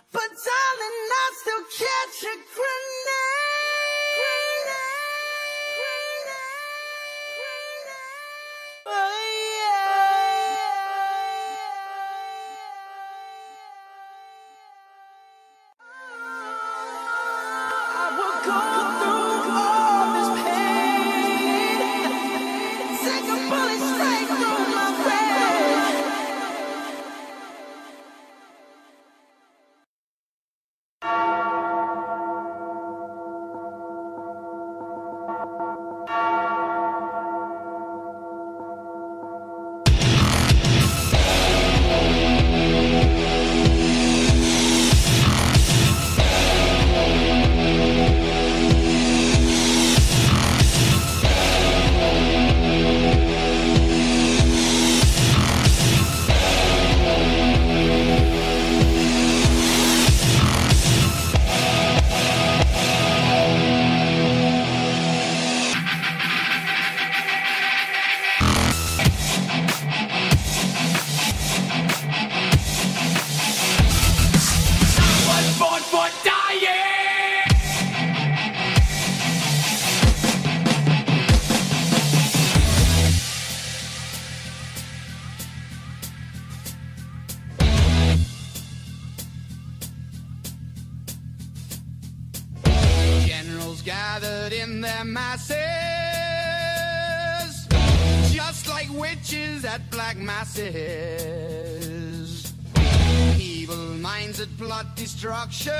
But darling, I still catch a grenade. Gathered in their masses, just like witches at black masses. Evil minds that plot destruction,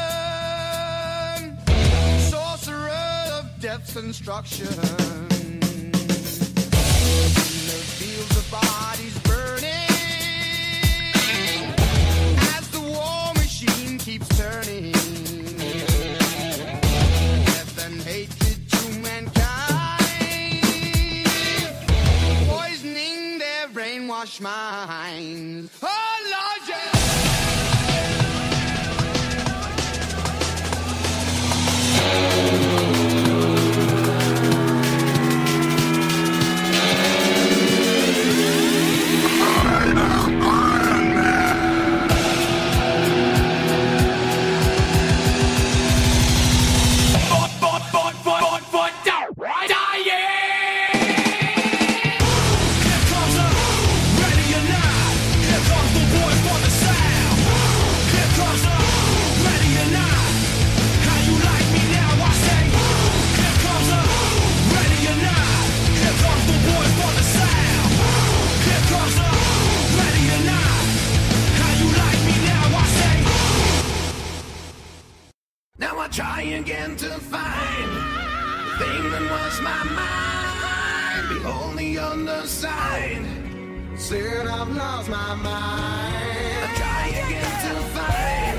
sorcerer of death's instruction. In the fields of bodies burning, as the war machine keeps turning. Hatred to mankind, poisoning their brainwashed minds. Oh Lord, yeah. Try again to find the thing that was my mind. Behold the underside. Said I've lost my mind. I try again to find